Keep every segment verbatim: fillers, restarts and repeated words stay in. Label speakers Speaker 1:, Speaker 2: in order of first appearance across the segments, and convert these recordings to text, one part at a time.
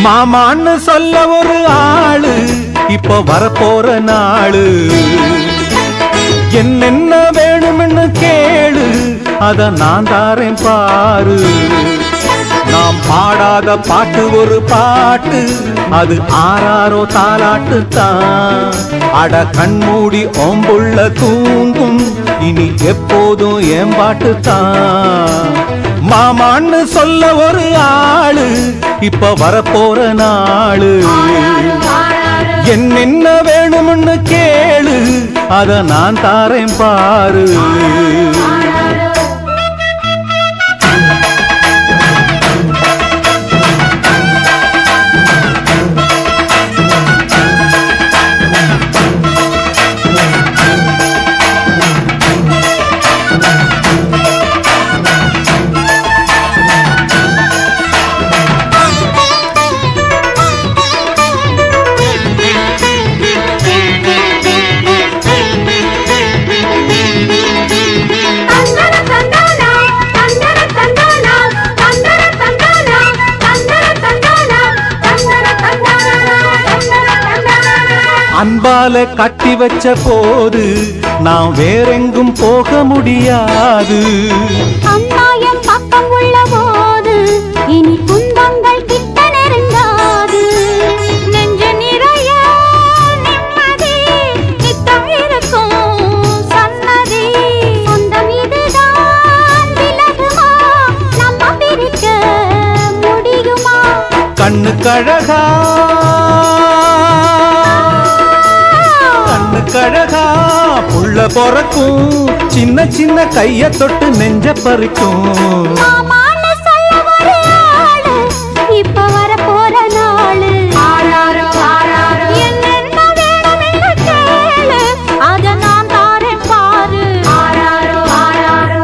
Speaker 1: மாமான்னு சொல்ல ஒரு ஆளு இப்ப வரப்போற நாளு என்னென்ன வேணும்னு கேளு அத நான் தாரேன் பாரு நாம் பாடாத பாட்டு ஒரு பாட்டு அது ஆறாரோ தாலாட்டு தான் அட கண்மூடி ஓம்புள்ள தூங்கும் இனி எப்போதும் ஏம்பாட்டு தான் மாமான்னு சொல்ல ஒரு ஆளு இப்ப வரப்போற நாளு என்னென்ன வேணும்னு கேளு அத நான் தாரேன் பாரு அன்பால கட்டி வச்ச போது நான் வேறெங்கும் போக முடியாது
Speaker 2: அம்மாயம் பக்கம் உள்ள போது இனி துன்பங்கள் கிட்ட நெருங்காது நெஞ்ச நிறைய நிம்மதி நித்தம் இருக்கும் சன்னதி சொந்தம் இதுதான் விலகுமா நம்ம பிரிக்க முடியுமா
Speaker 1: கண்ணு கழகா கழகா புள்ள பொறக்கும் சின்ன சின்ன கைய தொட்டு நெஞ்ச பறிக்கும்
Speaker 2: மாமான்னு சொல்ல ஒரு ஆளு இப்ப வர போற நாளு ஆராரோ ஆராரோ என்னென்ன வேணும்னு கேளு அத நான் தாரேன் பாரு ஆராரோ ஆராரோ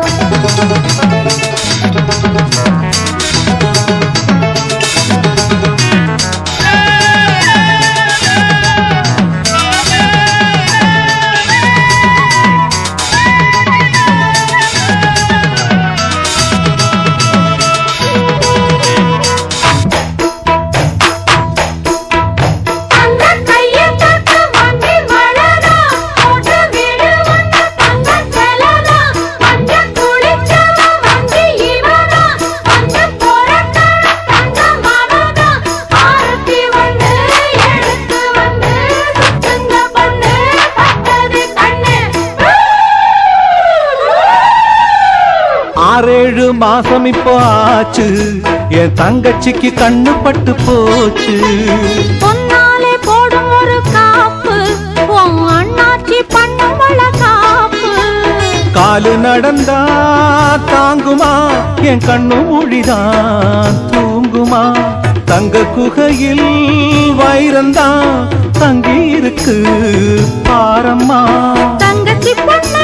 Speaker 1: ஆறேழு மாசம் இப்போ ஆச்சு என் தங்கச்சிக்கு கண்ணு பட்டு போச்சு
Speaker 2: பொன்னாலே போடும் ஒரு காப்பு உன் அண்ணாச்சி பண்ணும் வள காப்பு
Speaker 1: காலு நடந்தா தாங்குமா என் கண்ணு மொழிதான் தூங்குமா தங்க குகையில் வைரந்தான் தங்கி இருக்கு பாரம்மா
Speaker 2: தங்கச்சி பொண்ணு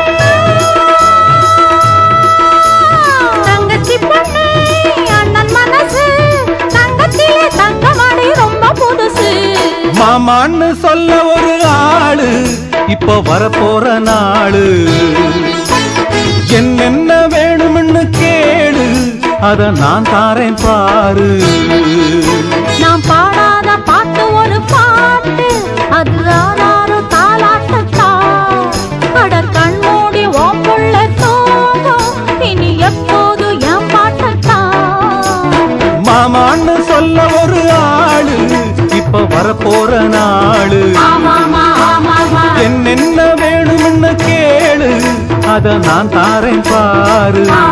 Speaker 2: தங்கச்சி பொண்ணு அண்ணன் மனசு தங்கத்திலே தங்கமடி ரொம்ப புதுசு
Speaker 1: மாமான்னு சொல்ல ஒரு ஆளு இப்ப வரப்போற நாளு என்னென்ன வேணும்னு கேளு அத நான் தாரேன் பாரு
Speaker 2: நாம் பாடாத பாட்டு ஒரு பாட்டு அது ஆறாரோ தாலாட்டத்தா அட கண்மூடி ஓம்புள்ள தூங்கும் இனி எப்போது என் பாட்டத்தா
Speaker 1: மாமான்னு சொல்ல ஒரு ஆளு இப்ப வரப்போற நாளு என்னென்ன வேணும்னு கேளு அத நான் தாரேன் பாரு